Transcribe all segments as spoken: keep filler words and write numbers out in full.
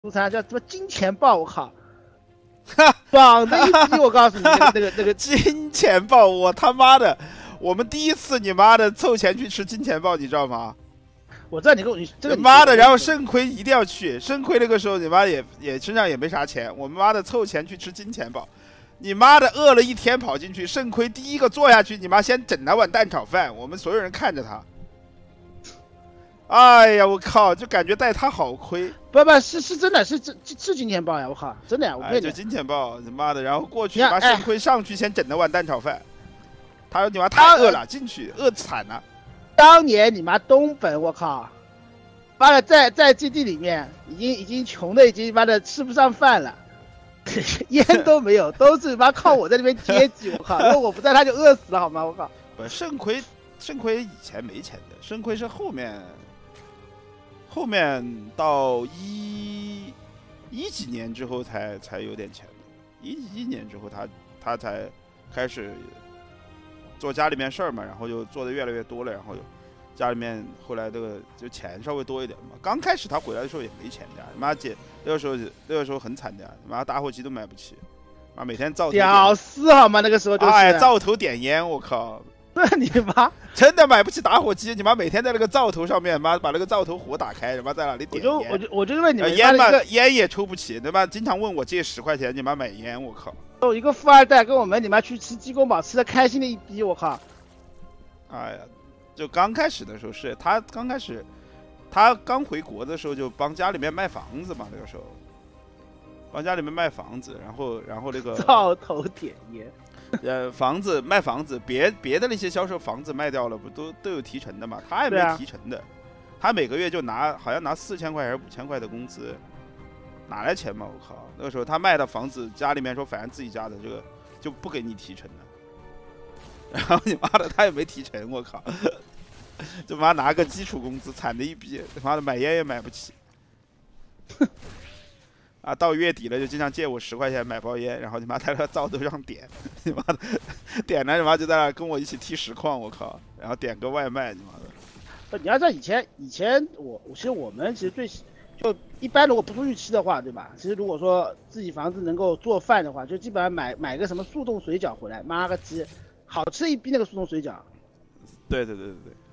出场叫什么金钱豹，我靠！爽的一逼，我告诉你，那个那个那个金钱豹，我他妈的，我们第一次你妈的凑钱去吃金钱豹，你知道吗？ 我知道你跟我你这个妈的，然后肾亏一定要去，肾亏那个时候你妈也也身上也没啥钱，我们妈的凑钱去吃金钱豹，你妈的饿了一天跑进去，肾亏第一个坐下去，你妈先整了碗蛋炒饭，我们所有人看着他。哎呀，我靠，就感觉带他好亏。 不不是是真的是是是金钱豹呀，我靠，真的呀，我哎，就金钱豹，你妈的，然后过去把肾亏上去，先整了碗蛋炒饭。他说你妈太饿了，进去饿惨了。 当年你妈东本，我靠，妈的在在基地里面已经已经穷的已经妈的吃不上饭了，烟都没有，都是妈靠我在那边接济，我靠，如果我不在他就饿死了好吗？我靠。 不，肾亏肾亏以前没钱的，肾亏是后面。后面到一一几年之后才才有点钱的，一一年之后他他才开始做家里面事儿嘛，然后就做的越来越多了，然后就家里面后来这个就钱稍微多一点嘛。刚开始他回来的时候也没钱的，妈姐那个时候那个时候很惨的，妈打火机都买不起，妈每天灶头屌丝好吗？那个时候就是哎灶头点烟，我靠。 那你妈真的买不起打火机，你妈每天在那个灶头上面，妈把那个灶头火打开，你妈在哪里点烟？ 我就我就我就问你们， 烟嘛烟也抽不起，对吧？经常问我借十块钱，你妈买烟，我靠！ 有一个富二代跟我们你妈去吃鸡公煲，吃的开心的一逼，我靠！ 哎呀，就刚开始的时候是他刚开始，他刚回国的时候就帮家里面卖房子嘛，那个时候帮家里面卖房子，然后然后那个灶头点烟。 呃，房子卖房子，别别的那些销售房子卖掉了，不都都有提成的嘛？他也没提成的，啊、他每个月就拿好像拿四千块还是五千块的工资，哪来钱嘛？我靠！那个时候他卖的房子，家里面说反正自己家的这个就不给你提成的，然后你妈的他也没提成，我靠！就妈拿个基础工资，惨的一逼，他妈的买烟也买不起。啊，到月底了就经常借我十块钱买包烟，然后你妈在那灶头上点，你妈的点了，你妈就在那跟我一起踢实况，我靠，然后点个外卖，你妈的。 不，你要知道以前以前我其实我们其实最就一般如果不出去吃的话，对吧？其实如果说自己房子能够做饭的话，就基本上买买个什么速冻水饺回来，妈个鸡，好吃一逼那个速冻水饺。 对对对对对。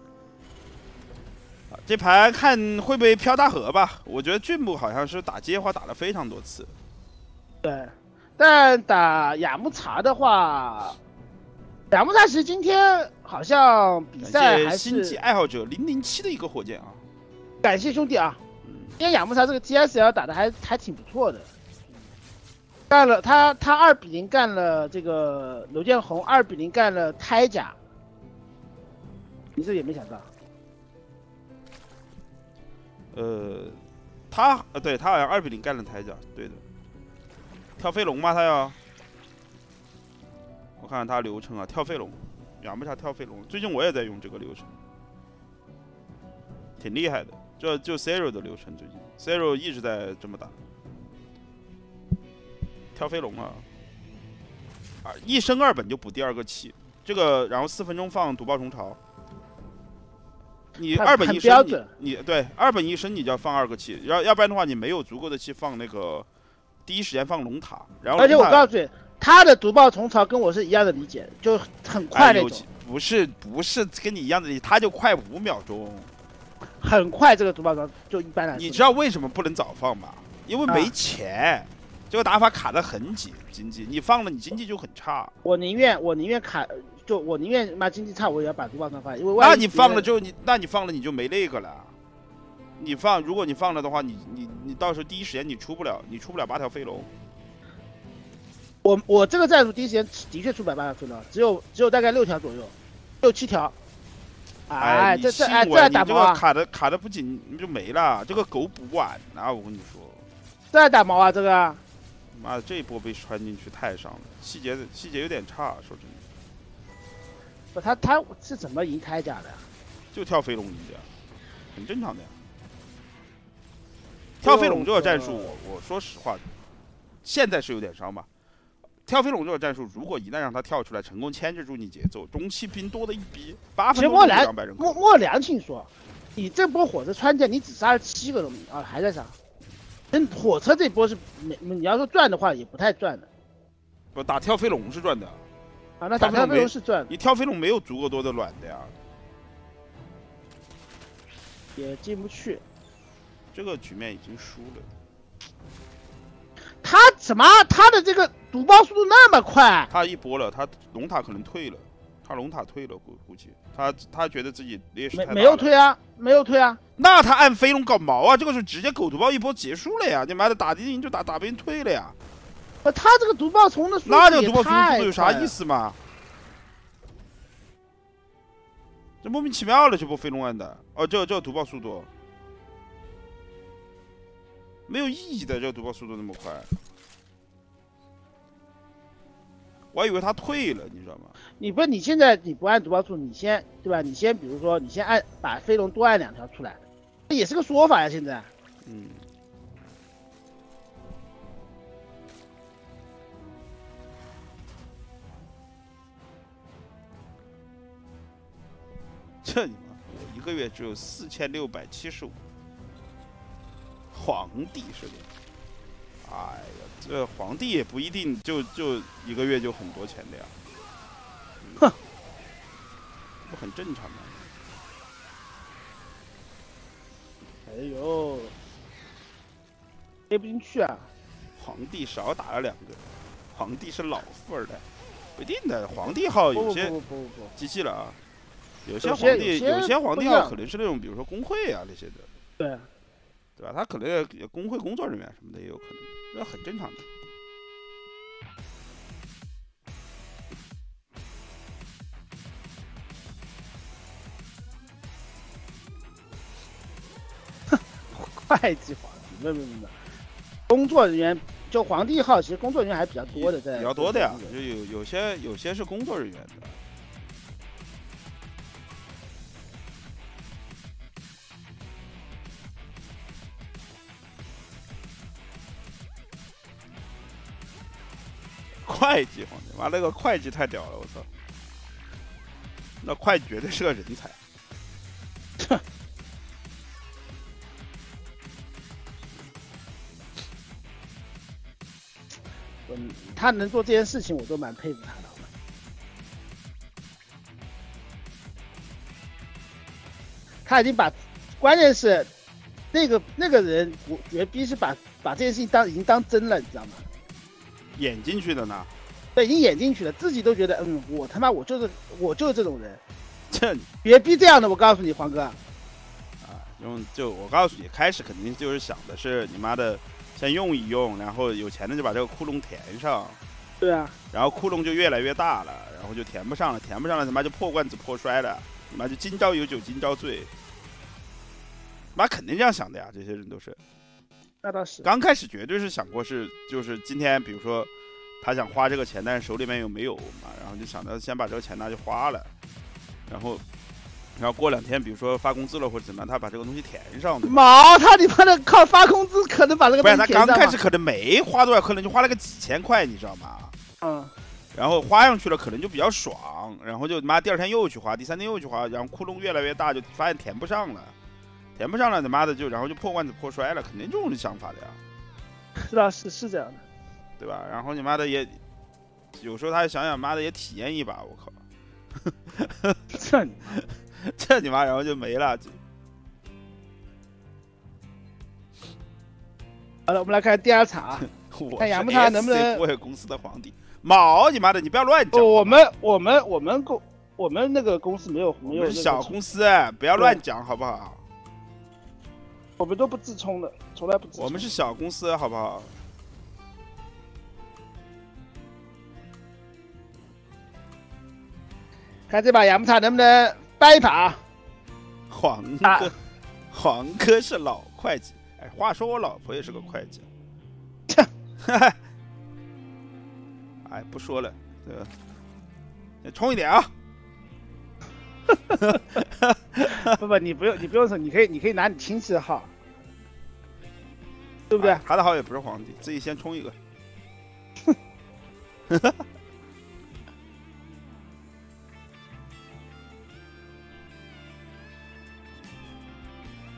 这盘看会不会飘大河吧？我觉得俊布好像是打街花打了非常多次。 对，但打雅木茶的话，雅木茶其实今天好像比赛还是星际爱好者零零七的一个火箭啊！ 感谢兄弟啊！今天雅木茶这个 T S L 打的还还挺不错的，干了他他二比零干了这个刘建宏，二比零干了胎甲，你这也没想到。 呃，他呃，对他好像二比零干了台甲，对的。跳飞龙吗？他要？我看看他流程啊，跳飞龙，雅木茶跳飞龙。最近我也在用这个流程，挺厉害的。这就 Zero 的流程，最近 Zero 一直在这么打。跳飞龙啊，啊，一升二本就补第二个气，这个然后四分钟放毒爆虫巢。你二本一升你，你对二本一升你就要放二个气，要要不然的话你没有足够的气放那个第一时间放龙塔，然后而且我告诉你，他的毒爆虫巢跟我是一样的理解，就很快那种。 哎、不是不是跟你一样的理解，他就快五秒钟， 很快这个毒爆虫就一般来说。 你知道为什么不能早放吗？因为没钱，啊、这个打法卡得很紧，经济你放了你经济就很差。 我宁愿我宁愿卡。就我宁愿妈经济差，我也要把毒爆虫放，因为那你放了之后，你那你放了你就没那个了。你放，如果你放了的话，你你你到时候第一时间你出不了，你出不了八条飞龙。 我我这个战术第一时间的确出不了八条飞龙，只有只有大概六条左右，六七条。哎，这这哎这打毛啊！这个卡的卡的不仅就没了，这个狗补完啊！我跟你说， 这打毛啊！这个， 妈的，这一波被穿进去太伤了，细节细节有点差，说真的。 不，他他是怎么赢铠甲的？ 就跳飞龙赢的，很正常的呀。跳飞龙这个战术，我我说实话，现在是有点伤吧。跳飞龙这个战术，如果一旦让他跳出来，成功牵制住你节奏，中期兵多的一逼，八分钟两百人口。 莫莫良庆说，你这波火车穿剑，你只杀了七个农民啊，还在杀。 真火车这波是没，你要说赚的话也不太赚的。 不打跳飞龙是赚的。 啊，那打跳飞龙是赚的。 你跳飞龙没有足够多的卵的呀。 也进不去。 这个局面已经输了。 他怎么他的这个毒爆速度那么快？ 他一波了，他龙塔可能退了，他龙塔退了，估估计他他觉得自己劣势太大了。 没没有退啊，没有退啊。 那他按飞龙搞毛啊？这个是直接狗毒爆一波结束了呀！你妈的打敌营就打打不赢退了呀！ 呃，他这个毒爆冲的速度那这个毒爆速度有啥意思嘛？这莫名其妙了，这波飞龙按的哦，这这毒爆速度没有意义的，这个毒爆速度那么快。我还以为他退了，你知道吗？ 你不，你现在你不按毒爆速，你先对吧？你先比如说，你先按把飞龙多按两条出来，这也是个说法呀。现在， 嗯，这你妈，我一个月只有四千六百七十五，皇帝是的。哎呀，这皇帝也不一定就就一个月就很多钱的呀， 哼、嗯， 不很正常吗？ 哎呦，接不进去啊！ 皇帝少打了两个，皇帝是老富二代，不一定的。皇帝号有些机器了啊，有些皇帝有些皇帝号可能是那种，比如说工会啊那些的， 对。 对吧？他可能工会工作人员什么的也有可能，这很正常的。 会计皇帝，没没没，工作人员就皇帝号，其实工作人员还比较多的，在比较多的呀，就有有些有些是工作人员的。会计皇帝，妈那个会计太屌了，我操！那会计绝对是个人才。 嗯，他能做这件事情，我都蛮佩服他的。他已经把，关键是那个那个人，我绝逼是把把这件事情当已经当真了，你知道吗？ 演进去的呢？ 对，已经演进去了，自己都觉得，嗯，我他妈我就是我就是这种人， 这别逼这样的，我告诉你，黄哥。 啊，用就我告诉你，开始肯定就是想的是你妈的先用一用，然后有钱的就把这个窟窿填上。 对啊。 然后窟窿就越来越大了，然后就填不上了，填不上了，他妈就破罐子破摔了，他妈就今朝有酒今朝醉。妈肯定这样想的呀，这些人都是。 那倒是。 刚开始绝对是想过是，就是今天比如说他想花这个钱，但是手里面又没有嘛，然后就想着先把这个钱拿去花了，然后，然后过两天比如说发工资了或者怎么样，他把这个东西填上。 毛，他你妈的靠发工资可能把这个东西填上。 不然他刚开始可能没花多少，可能就花了个几千块，你知道吗？ 嗯。 然后花上去了，可能就比较爽，然后就妈第二天又去花，第三天又去花，然后窟窿越来越大，就发现填不上了。填不上了，他妈的就然后就破罐子破摔了，肯定这种想法的呀。 是啊，是是这样的， 对吧？然后你妈的也，有时候他想想，妈的也体验一把，我靠， 这你这你妈，然后就没了。 好了，我们来看第二场啊，看杨木塔能不能。 我是公司的皇帝，毛你妈的，你不要乱讲。 我们我们我们公我们那个公司没有没有、那个。 小公司，不要乱讲好不好？ 我们都不自充的，从来不自充。 我们是小公司，好不好？ 看这把雅木塔能不能掰一把。 黄哥，啊、黄哥是老会计。哎，话说我老婆也是个会计。哎，不说了，对吧？你冲一点啊！ 不不，你不用，你不用说，你可以，你可以拿你亲戚的号。对不对、啊？ 他的号也不是皇帝，自己先充一个。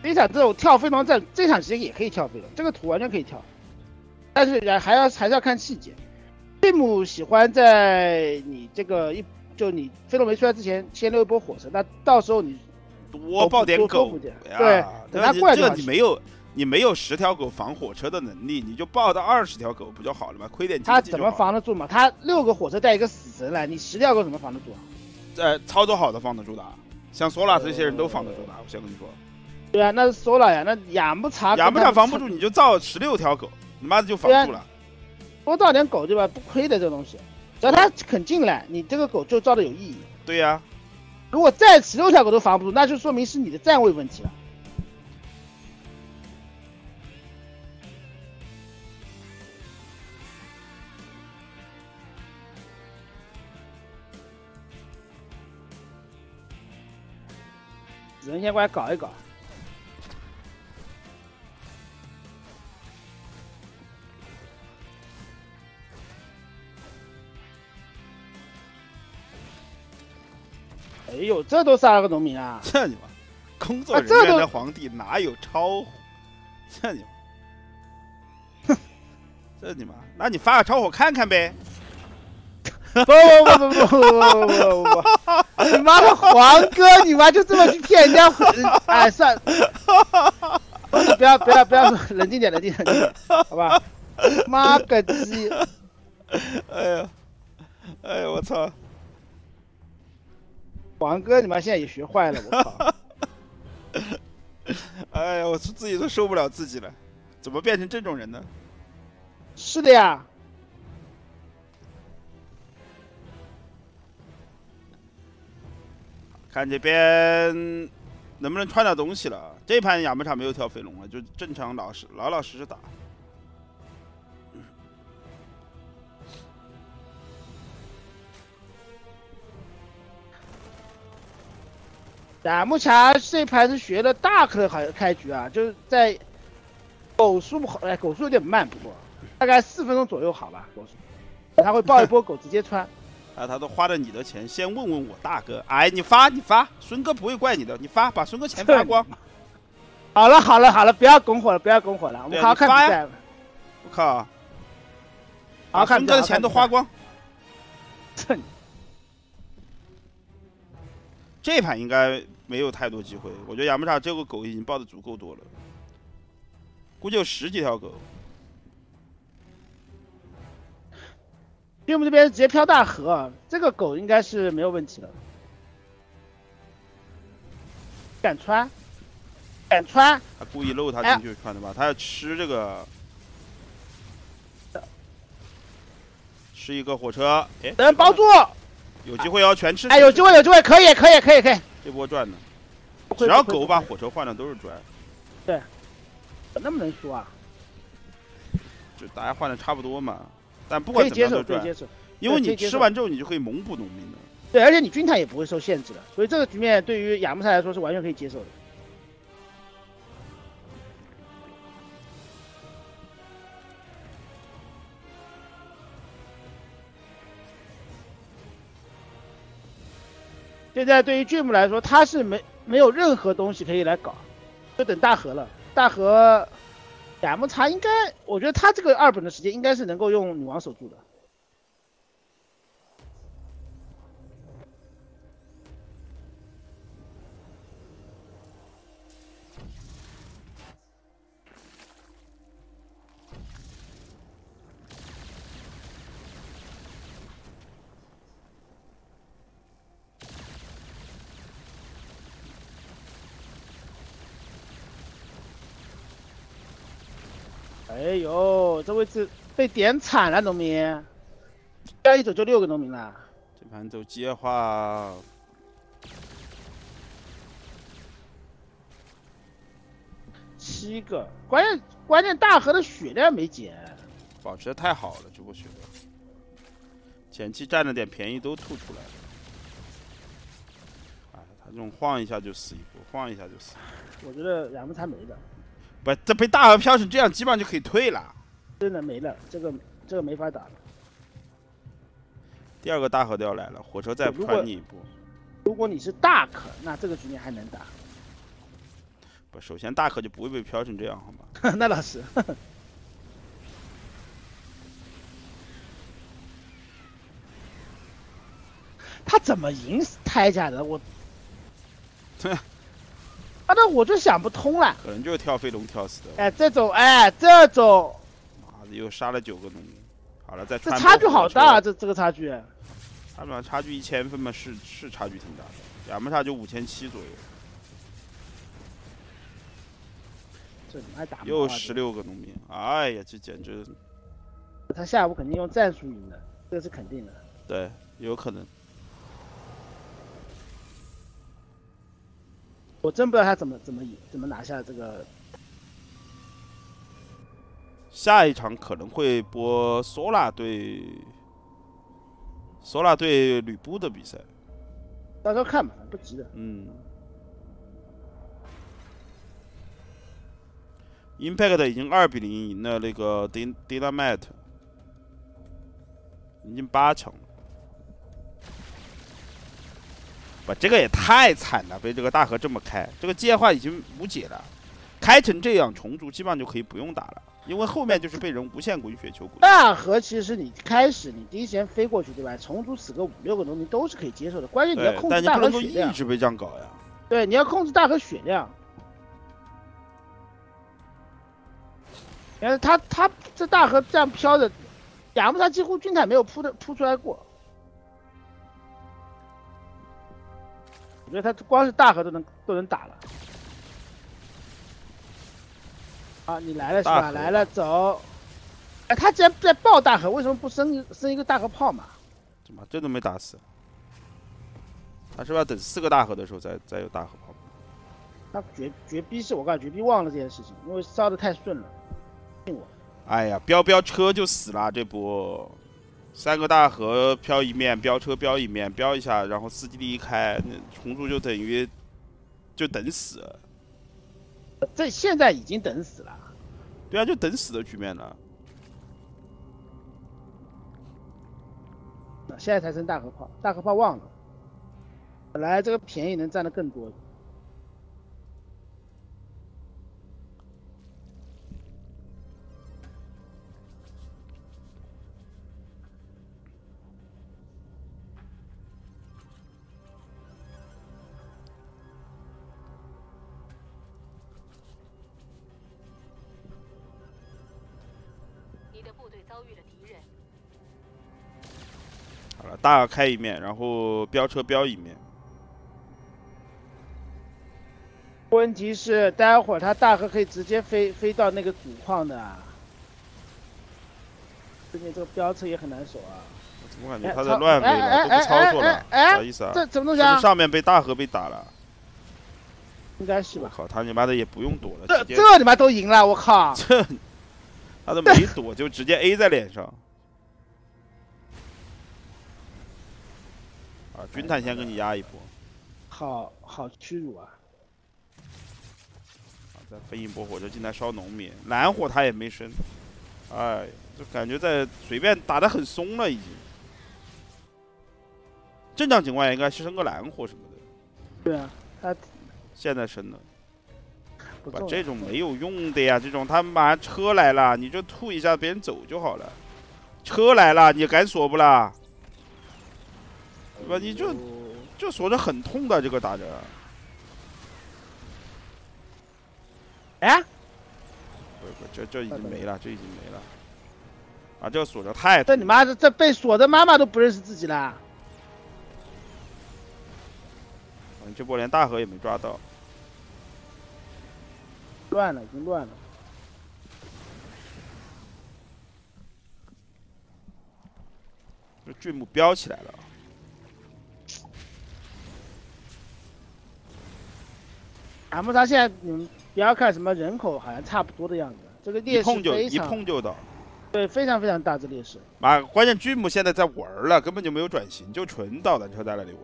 这一场这种跳飞龙战，这场其实也可以跳飞龙，这个图完全可以跳，但是还要还是要看细节。贝姆喜欢在你这个一就你飞龙没出来之前先溜一波火车，那到时候你多抱点狗， 对，等他过来这你没有你没有十条狗防火车的能力，你就抱到二十条狗不就好了吗？亏点经济就好。 他怎么防得住嘛？他六个火车带一个死神来，你十条狗怎么防得住啊？ 呃，操作好的防得住的，像索拉这些人都防得住的，我先跟你说。 对啊，那是索拉呀，那雅木茶雅木茶防不住，你就造十六条狗，你妈的就防住了。 多造点狗对吧？不亏的这东西，只要他肯进来，你这个狗就造的有意义。 对呀、啊， 如果再十六条狗都防不住，那就说明是你的站位问题了。只能先过来搞一搞。哎呦，这都杀了个农民啊！ 这你妈，工作人员的皇帝哪有超火？这你妈，哼，这你妈，那你发个超火看看呗。 不不不不不不不不不！你妈的黄哥，你妈就这么去骗人家？哎，算了，你不要不要不要，冷静点，冷静冷静点，好吧？妈个鸡！ 哎呀，哎呀，我操！ 黄哥，你妈现在也学坏了，我靠！ 哎呀，我自己都受不了自己了，怎么变成这种人呢？ 是的呀。 看这边能不能穿点东西了。这盘雅木茶没有跳飞龙了，就正常老实老老实实打。 雅木茶这盘是学了大克的开开局啊，就是在狗叔哎狗叔有点慢，不过大概四分钟左右好吧，狗叔他会爆一波狗直接穿。 啊，他都花了你的钱，先问问我大哥。哎，你发你发，孙哥不会怪你的，你发，把孙哥钱发光。 好了好了好了，不要拱火了，不要拱火了，我们好好看比赛。 我靠！ 好好看， 孙哥的钱都花光。 这这盘应该没有太多机会，我觉得雅木茶这个狗已经抱的足够多了，估计有十几条狗。 队伍这边直接飘大河，这个狗应该是没有问题的。敢穿，敢穿。 他故意漏他进去穿的吧？哎、他要吃这个，吃一个火车。哎， 等包住， 有机会要全吃。 哎，有机会，有机会，可以，可以，可以，可以。 这波赚的，只要狗把火车换了都是赚。 对，能不能输啊？ 就大家换的差不多嘛。但不管怎么样都赚，因为你吃完之后你就可以猛补农民的。 对，而且你军团也不会受限制的，所以这个局面对于雅木茶来说是完全可以接受的。现在对于巨木来说，他是没没有任何东西可以来搞，就等大河了。大河。雅木茶应该，我觉得他这个二本的时间应该是能够用女王守住的。哎呦，这位置被点惨了，农民，这样一走就六个农民了。 这盘走接话， 七个，关键关键大河的血量没减， 保持的太好了，这波血量，前期占了点便宜都吐出来了。哎，他这种晃一下就死一波，晃一下就死。 我觉得雅木茶没了。 不，这被大河飘成这样，基本上就可以退了。 真的没了，这个这个没法打了。 第二个大河都要来了，火车再传你一波。 如果你是大可，那这个局面还能打。 不，首先大河就不会被飘成这样，好吗？ 那倒是。他怎么赢胎甲的？我，啊，那我就想不通了。 可能就是跳飞龙跳死的。 哎，这种，哎，这种， 妈的，又杀了九个农民。好了，再这差距好大啊！这这个差距。 他们差距一千分嘛，是是差距挺大的。雅木莎就五千七左右。 这还打又十六个农民，哎呀，这简直！ 他下午肯定用战术赢的，这个是肯定的。 对，有可能。 我真不知道他怎么怎么赢，怎么拿下这个。 下一场可能会播索拉对索拉对吕布的比赛， 到时候看吧，不急的。 嗯。Impact 已经二比零赢了那个 Dynamite， 已经八强了。不，这个也太惨了，被这个大河这么开，这个界化已经无解了，开成这样，虫族基本上就可以不用打了，因为后面就是被人无限滚雪球滚。 大河其实你开始你第一时间飞过去，对吧？虫族死个五六个农民都是可以接受的，关键你要控制大河血量。但你不能够一直被这样搞呀。 对，你要控制大河血量。但他他这大河这样飘着，雅木莎几乎军坦没有扑的扑出来过。我觉得他光是大河都能都能打了。啊，你来了是吧？来了，走。哎，他既然在爆大河，为什么不生生一个大河炮嘛？ 怎么这都没打死？他是不是要等四个大河的时候再再有大河炮？ 他绝绝逼是我告诉绝逼忘了这件事情，因为烧的太顺了。信我。 哎呀，飙飙车就死了这波。三个大河飘一面，飙车飙一面，飙一下，然后四基地一开，那虫族就等于就等死了。 这现在已经等死了。 对啊，就等死的局面了。 现在才升大河炮，大河炮忘了。本来这个便宜能占的更多。 好了，大开一面，然后飙车飙一面。 问题是，待会儿他大河可以直接飞飞到那个主矿的，最近这个飙车也很难守啊。 我怎么感觉他在乱飞了，都不操作了？啥意思啊？ 这怎么东西啊？ 上面被大河被打了。 应该是吧？ 我靠，他你妈的也不用躲了， 这这你妈都赢了，我靠！ 这他都没躲，就直接 A 在脸上。啊，军坦先给你压一波。 好好屈辱啊！ 啊，再分一波火车进来烧农民，蓝火他也没升。哎，就感觉在随便打得很松了已经。正常情况下应该是升个蓝火什么的。 对啊，他。 现在升了，把这种没有用的呀，这种他马上车来了，你就吐一下，别人走就好了。车来了，你敢锁不啦？对吧？你就就锁着很痛的这个打着。 哎， 不不，这这已经没了，这已经没了。啊，这个锁着太…… 这你妈的，这被锁的妈妈都不认识自己啦！ 这波连大河也没抓到， 乱了，已经乱了。 这巨木飙起来了。 雅木莎现在你们不要看什么人口，好像差不多的样子，这个劣势一碰就一碰就倒。 对，非常非常大这劣势。 妈，关键巨木现在在玩了，根本就没有转型，就纯导弹车在那里玩。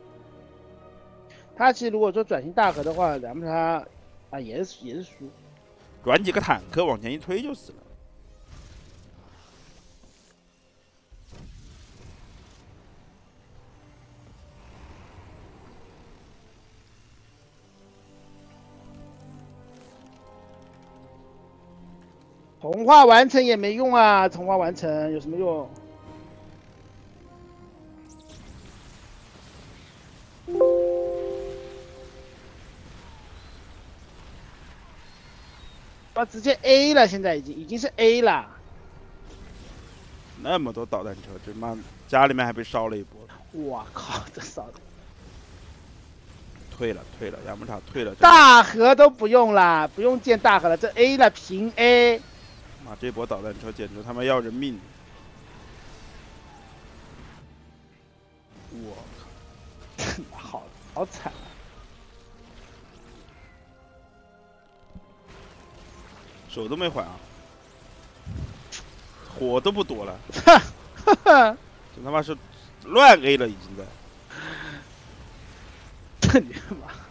他其实如果说转型大河的话，咱们他啊也是也是输， 转几个坦克往前一推就死了。 同化完成也没用啊，同化完成有什么用？啊，直接 A 了，现在已经已经是 A 了。 那么多导弹车，这妈家里面还被烧了一波。 我靠，这烧的！ 退了，退了，养牧场退了。 大河都不用了，不用建大河了，这 A 了，平 A。 妈，这波导弹车简直他妈要人命！我靠，好好惨啊！ 手都没还啊，火都不躲了，这他妈是乱 A 了，已经在。 这你妈！